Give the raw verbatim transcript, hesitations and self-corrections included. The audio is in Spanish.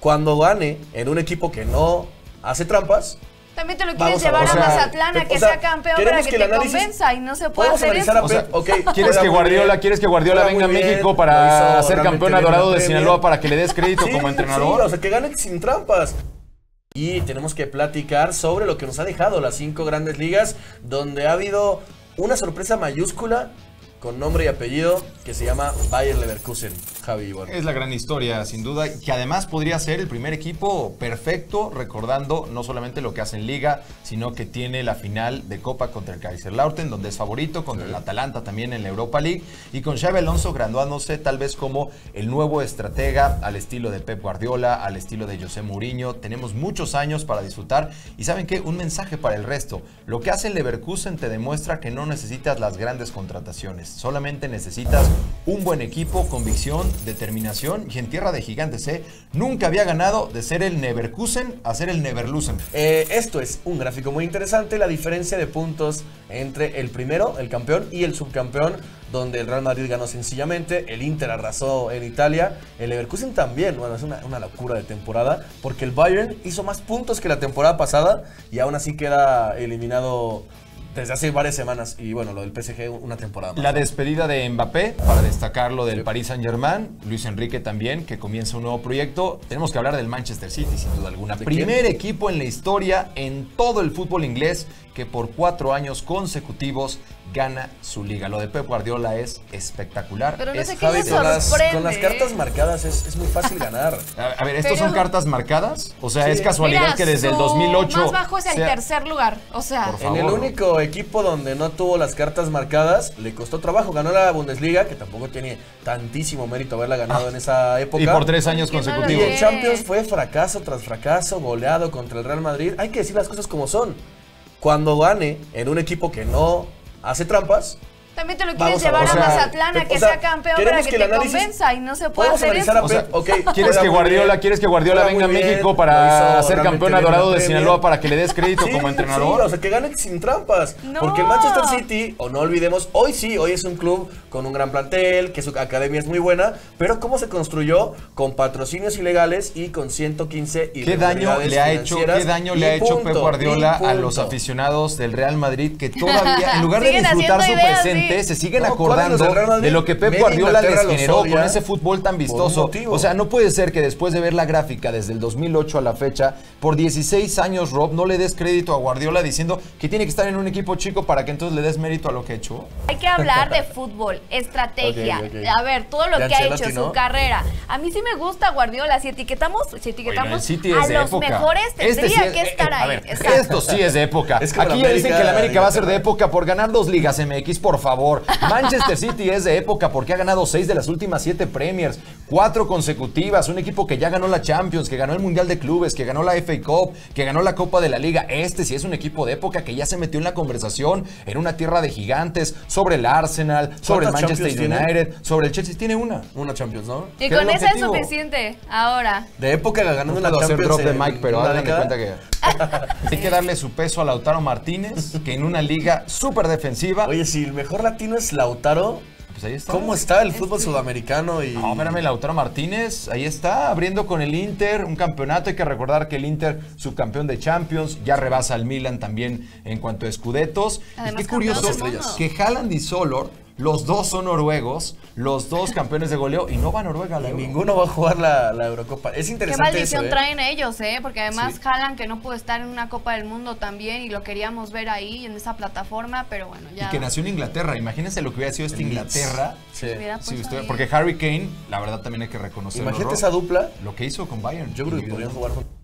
cuando gane en un equipo que no hace trampas. También te lo quieres llevar a, o sea, a Mazatlán a que o sea, sea campeón para que, que te análisis, convenza y no se puede hacer eso. O sea, okay, ¿Quieres que Guardiola, ¿quieres que Guardiola venga a México para ser campeón adorado de Sinaloa para que le des crédito sí, como entrenador? Sí, o sea, que gane sin trampas. Y tenemos que platicar sobre lo que nos ha dejado las cinco grandes ligas, donde ha habido una sorpresa mayúscula con nombre y apellido que se llama Bayer Leverkusen. Javi, bueno. Es la gran historia, sin duda, que además podría ser el primer equipo perfecto, recordando no solamente lo que hace en Liga, sino que tiene la final de Copa contra el Kaiserslautern, donde es favorito, contra sí. el Atalanta también en la Europa League, y con Xabi Alonso graduándose tal vez como el nuevo estratega al estilo de Pep Guardiola, al estilo de José Mourinho. Tenemos muchos años para disfrutar, y ¿saben qué? Un mensaje para el resto. Lo que hace el Leverkusen te demuestra que no necesitas las grandes contrataciones, solamente necesitas un buen equipo, convicción, determinación, y en tierra de gigantes, ¿eh? Nunca había ganado de ser el Neverkusen a ser el Neverlusen. Eh, esto es un gráfico muy interesante, la diferencia de puntos entre el primero, el campeón, y el subcampeón, donde el Real Madrid ganó sencillamente, el Inter arrasó en Italia, el Leverkusen también. Bueno, es una, una locura de temporada, porque el Bayern hizo más puntos que la temporada pasada, y aún así queda eliminado desde hace varias semanas. Y bueno, lo del P S G una temporada más. La despedida de Mbappé, para destacar lo del Paris Saint-Germain. Luis Enrique también, que comienza un nuevo proyecto. Tenemos que hablar del Manchester City, sin duda alguna. Primer quién? equipo en la historia, en todo el fútbol inglés, que por cuatro años consecutivos gana su liga. Lo de Pep Guardiola es espectacular. Pero no es sé qué me sorprende. Con las, con las cartas marcadas es, es muy fácil ganar. A, a ver, ¿estos Pero, son cartas marcadas? O sea, sí. es casualidad Mira, que desde el dos mil ocho... más bajo es el sea, tercer lugar. O sea, en el único equipo donde no tuvo las cartas marcadas, le costó trabajo. Ganó la Bundesliga, que tampoco tiene tantísimo mérito haberla ganado ah, en esa época. Y por tres años consecutivos. Y el Champions fue fracaso tras fracaso, goleado contra el Real Madrid. Hay que decir las cosas como son. Cuando gane en un equipo que no hace trampas, también te lo quieres llevar a, o sea, a Mazatlán a que sea, sea campeón para que, que te convenza y no se puede hacer eso. O sea, okay, ¿Quieres que Guardiola, ¿quieres que Guardiola venga a México para ser campeón adorado de Sinaloa para que le des crédito sí, como entrenador? Sí, o sea, que gane sin trampas. No. Porque el Manchester City, o no olvidemos, hoy sí, hoy es un club con un gran plantel, que su academia es muy buena, pero ¿cómo se construyó? Con patrocinios ilegales y con ciento quince ¿Qué daño le ha hecho, qué daño le ha hecho Pep Guardiola a los aficionados del Real Madrid que todavía, en lugar de disfrutar su presente, se siguen no, acordando de, de lo que Pep Guardiola les generó con ese fútbol tan vistoso? O sea, no puede ser que después de ver la gráfica desde el dos mil ocho a la fecha, por dieciséis años, Rob, no le des crédito a Guardiola diciendo que tiene que estar en un equipo chico para que entonces le des mérito a lo que ha hecho. Hay que hablar de fútbol, estrategia, okay, okay. a ver, todo lo de que ha hecho, ¿no? Su carrera. A mí sí me gusta Guardiola, si etiquetamos, si etiquetamos Oye, a los época. mejores, tendría este sí es, que estar eh, ahí. Ver, esto sí es de época. Es que Aquí ya dicen que el América va a ser de época por ganar dos ligas M X, por favor. Manchester City es de época porque ha ganado seis de las últimas siete Premiers, cuatro consecutivas, un equipo que ya ganó la Champions, que ganó el Mundial de Clubes, que ganó la F A Cup, que ganó la Copa de la Liga. Este sí es un equipo de época que ya se metió en la conversación en una tierra de gigantes, sobre el Arsenal, sobre el Manchester United, tiene? sobre el Chelsea. Tiene una. Una Champions, ¿no? Y con esa es suficiente ahora. De época ganando la Champions. hacer drop de Mike, pero háganme cuenta que hay que darle su peso a Lautaro Martínez, que en una liga súper defensiva. Oye, si el mejor latino es Lautaro, pues ahí está. ¿Cómo está el fútbol este... sudamericano? Y... No, espérame, Lautaro Martínez, ahí está, abriendo con el Inter un campeonato. Hay que recordar que el Inter, subcampeón de Champions, ya rebasa al Milan también en cuanto a escudetos. Además, y qué curioso que Haaland y Solor, los dos son noruegos, los dos campeones de goleo, y no va a Noruega a la Euro. Ninguno va a jugar la, la Eurocopa. Es interesante. Qué maldición eso, ¿eh? traen ellos, ¿eh? Porque además sí. Haaland, que no pudo estar en una Copa del Mundo también, y lo queríamos ver ahí en esa plataforma, pero bueno, ya. Y que nació en Inglaterra. Imagínense lo que hubiera sido esta Inglaterra. Sí. sí usted, porque Harry Kane, la verdad también hay que reconocerlo. Imagínate esa dupla. Lo que hizo con Bayern. Yo creo que podrían jugar con...